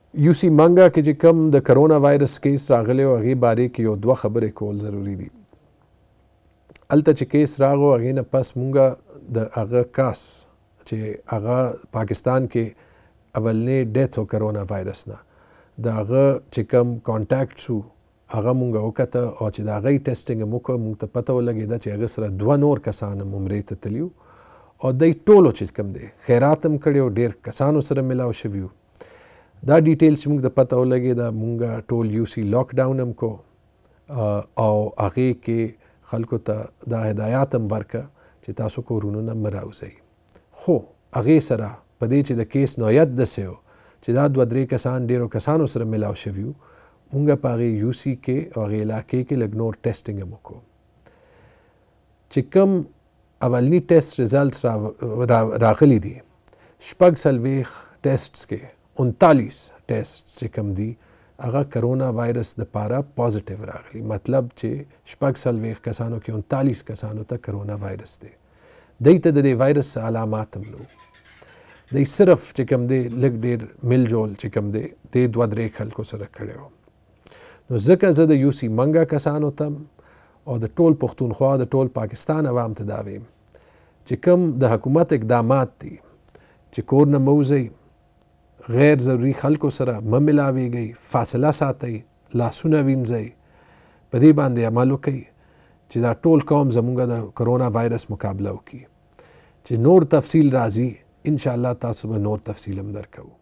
UC منګه کې چې کوم د کرونا وایرس کیس راغلی او هغې بارے کې یو دوه خبرې کول ضروري دي. هلته چې کیس راغو هغې نه پس مونږه د هغه کاس چې هغه پاکستان کې اولنې ډیث و کرونا وایرس نه د هغه چې کوم کانټاکټ شو هغه مونږه وکته او چې د هغې ټیسټینګ هم وکړه مونږ ته پته ولګېده چې هغه سره دوه نور کسان هم عمرې ته تلي وو او دی ټولو چې کوم دی خیرات هم کړی او ډېر کسانو سره ملاو شوي وو. دا ډیټیلز چې موږ ته پته ولګېده موږ ټول UC لاک ډاون هم کو او هغې کې خلکو ته دا هدایات هم ورکړه چې تاسو کورونو نه مه راوځئ. خو هغې سره په دې چې د کیس نوعیت داسې و چې دا دوه درې کسان ډېرو کسانو سره ملاو شوي وو موږ په هغې UC کې او هغې علاقې کې لږ نور ټیسټینګ هم وکړو. چې کوم اولني ټیسټ ریزلټ راغلي دي 46 ټیسټس کې 39 ټیسټ چې کوم دي هغه کرونا وایرس دپاره پازیټیو راغلي. مطلب چې 46 کسانو کې 39 کسانو ته کرونا وایرس دی. دی ته د دې وایرس علامات هم نو. دی صرف چې کوم دی لږ ډېر میل جول چې کوم دی دی دوه درې خلکو سره کړی و. نو ځکه زه د UC منګه کسانو ته او د ټول پښتونخوا د ټول پاکستان عوام ته دا ویم چې کوم د حکومت اقدامات دي چې کور نه مه وځئ، غیر ضروري خلکو سره مه ملاویږئ، فاصله ساتئ، لاسونه وینځئ، په دې باندې عمل وکئ چې دا ټول قوم زموږ د کرونا وایرس مقابله وکړي. چې نور تفصیل راځي انشاءالله تاسو به نور تفصیل هم درکوو.